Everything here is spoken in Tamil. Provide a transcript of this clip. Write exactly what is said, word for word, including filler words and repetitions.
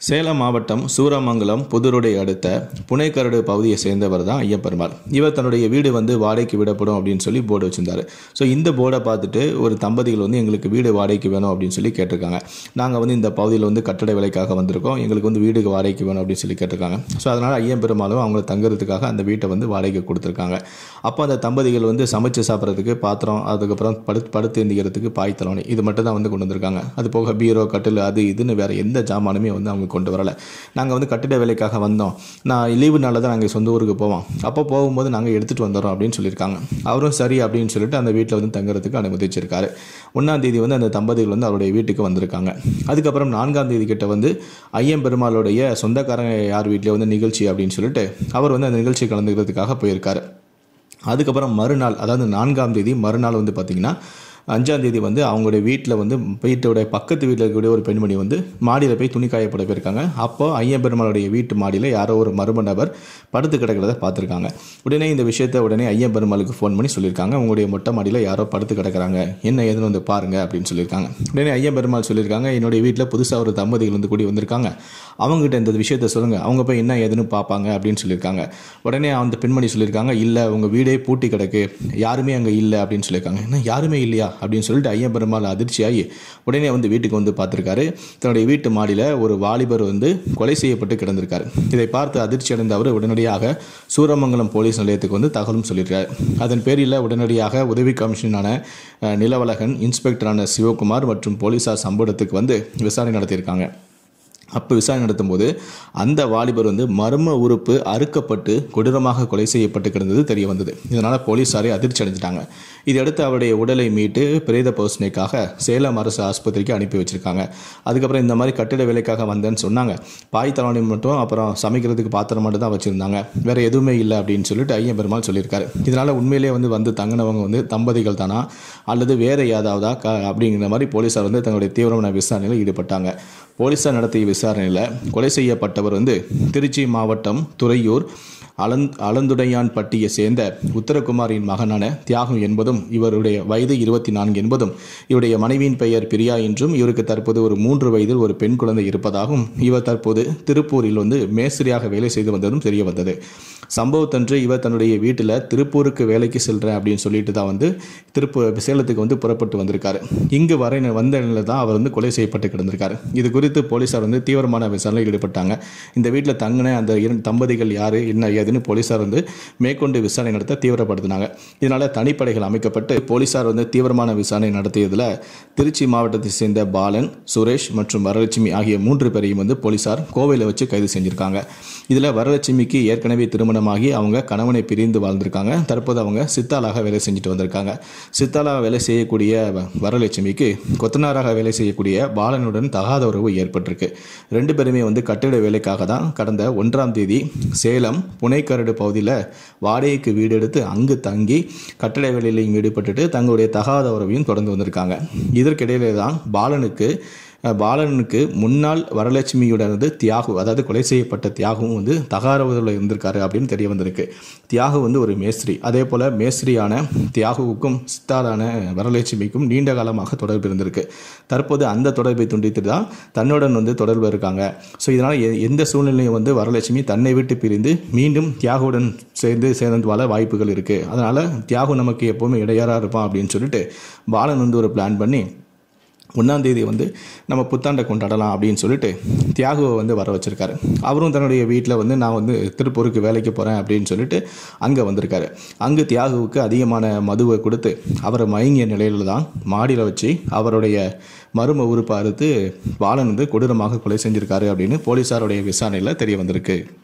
சேலம் மாவட்டம் சூரமங்கலம் புதுரோடை அடுத்த புனைக்கரடு பகுதியை சேர்ந்தவர் தான் ஐயப்பெருமாள். இவர் தன்னுடைய வீடு வந்து வாடகைக்கு விடப்படும் அப்படின்னு சொல்லி போர்டு வச்சிருந்தாரு. ஸோ இந்த போர்டை பார்த்துட்டு ஒரு தம்பதிகள் வந்து எங்களுக்கு வீடு வாடகைக்கு வேணும் அப்படின்னு சொல்லி கேட்டிருக்காங்க. நாங்கள் வந்து இந்த பகுதியில் வந்து கட்டட வேலைக்காக வந்திருக்கோம், எங்களுக்கு வந்து வீடு வாடகைக்கு வேணும் அப்படின்னு சொல்லி கேட்டிருக்காங்க. ஸோ அதனால் ஐயப்பெருமாளும் அவங்களை தங்குறதுக்காக அந்த வீட்டை வந்து வாடகைக்கு கொடுத்துருக்காங்க. அப்போ அந்த தம்பதிகள் வந்து சமைச்சு சாப்பிட்றதுக்கு பாத்திரம், அதுக்கப்புறம் படுத்து படுத்து எந்திக்கிறதுக்கு பாய் தலவணி, இது மட்டும் தான் வந்து கொண்டு வந்திருக்காங்க. அது போக பீரோ, கட்டில், அது இதுன்னு வேறு எந்த ஜாமானுமே வந்து அவங்க கொண்டு வரலை. நாங்கள் வந்து கட்டிட வேலைக்காக வந்தோம், நான் லீவு நாளில் தான் நாங்கள் சொந்த ஊருக்கு போவோம், அப்போ போகும்போது நாங்கள் எடுத்துகிட்டு வந்துடுறோம் அப்படின்னு சொல்லியிருக்காங்க. அவரும் சரி அப்படின்னு சொல்லிட்டு அந்த வீட்டில் வந்து தங்குறதுக்கு அனுமதிச்சிருக்காரு. ஒன்றாம் தேதி வந்து அந்த தம்பதிகள் வந்து அவருடைய வீட்டுக்கு வந்திருக்காங்க. அதுக்கப்புறம் நான்காம் தேதி கிட்ட வந்து ஐயம்பெருமாளுடைய சொந்தக்காரங்க யார் வீட்டிலே வந்து நிகழ்ச்சி அப்படின்னு சொல்லிட்டு அவர் வந்து அந்த நிகழ்ச்சி கலந்துக்கிறதுக்காக போயிருக்காரு. அதுக்கப்புறம் மறுநாள், அதாவது நான்காம் தேதி மறுநாள் வந்து பார்த்திங்கன்னா அஞ்சாம் தேதி வந்து அவங்களுடைய வீட்டில் வந்து வீட்டோடைய பக்கத்து வீட்டில் இருக்கக்கூடிய ஒரு பெண்மணி வந்து மாடியில் போய் துணி காயப்பட போயிருக்காங்க. அப்போ ஐயம்பெருமாளுடைய வீட்டு மாடியில் யாரோ ஒரு மர்ம நபர் படுத்து கிடக்கிறத பார்த்துருக்காங்க. உடனே இந்த விஷயத்தை உடனே ஐயம்பெருமாளுக்கு ஃபோன் பண்ணி சொல்லியிருக்காங்க, உங்களுடைய மொட்டை மாடியில் யாரோ படுத்து கிடக்கிறாங்க, என்ன ஏதுன்னு வந்து பாருங்க அப்படின்னு சொல்லியிருக்காங்க. உடனே ஐயம்பெருமாள் சொல்லியிருக்காங்க, என்னுடைய வீட்டில் புதுசாக ஒரு தம்பதிகள் வந்து கூடி வந்திருக்காங்க, அவங்ககிட்ட இந்த விஷயத்தை சொல்லுங்கள், அவங்க போய் என்ன ஏதுன்னு பார்ப்பாங்க அப்படின்னு சொல்லியிருக்காங்க. உடனே அந்த பெண்மணி சொல்லியிருக்காங்க, இல்லை உங்கள் வீடே பூட்டி கிடக்கு, யாருமே அங்கே இல்லை அப்படின்னு சொல்லியிருக்காங்க. என்ன யாருமே இல்லையா அப்படின்னு சொல்லிட்டு ஐயம்பெருமாள் அதிர்ச்சியாகி உடனே வந்து வீட்டுக்கு வந்து பார்த்துருக்காரு. தன்னுடைய வீட்டு மாடியில் ஒரு வாலிபர் வந்து கொலை செய்யப்பட்டு கிடந்திருக்காரு. இதை பார்த்து அதிர்ச்சி அடைந்த அவர் உடனடியாக சூரமங்கலம் போலீஸ் நிலையத்துக்கு வந்து தகவலும் சொல்லியிருக்காரு. அதன் பேரில் உடனடியாக உதவி கமிஷனரான நிலவலகன், இன்ஸ்பெக்டரான சிவகுமார் மற்றும் போலீசார் சம்பவத்துக்கு வந்து விசாரணை நடத்தியிருக்காங்க. அப்போ விசாரணை நடத்தும்போது அந்த வாலிபர் வந்து மர்ம உறுப்பு அறுக்கப்பட்டு கொடூரமாக கொலை செய்யப்பட்டு கிடந்தது தெரிய வந்தது. இதனால் போலீஸாரை அதிர்ச்சி அடைஞ்சிட்டாங்க. இதையடுத்து அவருடைய உடலை மீட்டு பிரேத பரிசோதனைக்காக சேலம் அரசு ஆஸ்பத்திரிக்கு அனுப்பி வச்சிருக்காங்க. அதுக்கப்புறம் இந்த மாதிரி கட்டிட வேலைக்காக வந்தேன்னு சொன்னாங்க, பாய் தலவணி மட்டும் அப்புறம் சமைக்கிறதுக்கு பாத்திரம் மட்டும் தான் வச்சுருந்தாங்க, வேறு எதுவுமே இல்லை அப்படின்னு சொல்லிட்டு ஐயம்பெருமாள் சொல்லியிருக்காரு. இதனால் உண்மையிலே வந்து வந்து தங்கினவங்க வந்து தம்பதிகள் தானா அல்லது வேறு ஏதாவதா க அப்படிங்கிற மாதிரி போலீஸார் வந்து தங்களுடைய தீவிரமான விசாரணையில் ஈடுபட்டாங்க. போலீஸார் நடத்திய விசாரணையில் கொலை செய்யப்பட்டவர் வந்து திருச்சி மாவட்டம் துறையூர் அலந் அலந்துடையான்பட்டியை சேர்ந்த உத்தரகுமாரின் மகனான தியாகம் என்பதும், இவருடைய வயது இருபத்தி நான்கு என்பதும், இவருடைய மனைவியின் பெயர் பிரியா என்றும், இவருக்கு தற்போது ஒரு மூன்று வயதில் ஒரு பெண் குழந்தை இருப்பதாகவும், இவர் தற்போது திருப்பூரில் வந்து மேஸ்திரியாக வேலை செய்து வந்ததும் தெரிய வந்தது. சம்பவத்தன்று இவர் தன்னுடைய வீட்டில் திருப்பூருக்கு வேலைக்கு செல்கிறேன் அப்படின்னு சொல்லிட்டு தான் வந்து திருப்பூர் சேலத்துக்கு வந்து புறப்பட்டு வந்திருக்காரு. இங்கு வர வந்த நிலையில் தான் அவர் வந்து கொலை செய்யப்பட்டு கிடந்திருக்காரு. இது குறித்து போலீஸார் வந்து தீவிரமான விசாரணையில் ஈடுபட்டாங்க. இந்த வீட்டில் தங்கின அந்த இரண்டு தம்பதிகள் யார், என்ன ஏதுன்னு போலீஸார் வந்து மேற்கொண்டு விசாரணை நடத்த தீவிரப்படுத்தினாங்க. இதனால் தனிப்படைகள் அமைக்கப்பட்டு போலீஸார் வந்து தீவிரமான விசாரணை நடத்தியதில் திருச்சி மாவட்டத்தை சேர்ந்த பாலன், சுரேஷ் மற்றும் வரலட்சுமி ஆகிய மூன்று பேரையும் வந்து போலீஸார் கோவையில் வச்சு கைது செஞ்சுருக்காங்க. இதில் வரலட்சுமிக்கு ஏற்கனவே திருமணமாகி அவங்க கணவனை பிரிந்து வாழ்ந்திருக்காங்க. தற்போது அவங்க சித்தாளாக வேலை செஞ்சுட்டு வந்திருக்காங்க. சித்தாளாக வேலை செய்யக்கூடிய வரலட்சுமிக்கு கொத்தனாராக வேலை செய்யக்கூடிய பாலனுடன் தகாத உறவு ஏற்பட்டிருக்கு. ரெண்டு பேருமே வந்து கட்டிட வேலைக்காக தான் கடந்த ஒன்றாம் தேதி சேலம் புனைக்கரடு பகுதியில் வாடகைக்கு வீடு எடுத்து அங்கு தங்கி கட்டிட வேலையிலையும் ஈடுபட்டுட்டு தங்களுடைய தகாத உறவையும் தொடர்ந்து வந்திருக்காங்க. இதற்கிடையிலே தான் பாலனுக்கு பாலனுக்கு முன்னாள் வரலட்சுமியுடன் வந்து தியாகு, அதாவது கொலை செய்யப்பட்ட தியாகவும் வந்து தகாரவதில் இருந்திருக்காரு அப்படின்னு தெரிய வந்திருக்கு. தியாகு வந்து ஒரு மேஸ்திரி, அதே போல் மேஸ்திரியான தியாகுவுக்கும் சித்தாளான வரலட்சுமிக்கும் நீண்ட காலமாக தொடர்பு இருந்திருக்கு. தற்போது அந்த தொடர்பை துண்டித்து தான் தன்னுடன் வந்து தொடர்பு இருக்காங்க. ஸோ இதனால் எந்த சூழ்நிலையும் வந்து வரலட்சுமி தன்னை விட்டு பிரிந்து மீண்டும் தியாகுவுடன் சேர்ந்து சேர்ந்து வாழ வாய்ப்புகள் இருக்குது. அதனால் தியாகு நமக்கு எப்போவுமே இடையாராக இருப்பான் அப்படின்னு சொல்லிட்டு பாலன் வந்து ஒரு பிளான் பண்ணி ஒன்றாம் தேதி வந்து நம்ம புத்தாண்டை கொண்டாடலாம் அப்படின்னு சொல்லிட்டு தியாகுவை வந்து வர வச்சுருக்காரு. அவரும் தன்னுடைய வீட்டில் வந்து நான் வந்து திருப்பூருக்கு வேலைக்கு போகிறேன் அப்படின்னு சொல்லிட்டு அங்கே வந்திருக்காரு. அங்கு தியாகுவுக்கு அதிகமான மதுவை கொடுத்து அவரை மயங்கிய நிலையில் தான் மாடியில் வச்சு அவருடைய மர்ம உறுப்பை அறுத்து பாலன் வந்து கொடூரமாக கொலை செஞ்சிருக்காரு அப்படின்னு போலீஸாருடைய விசாரணையில் தெரிய வந்திருக்கு.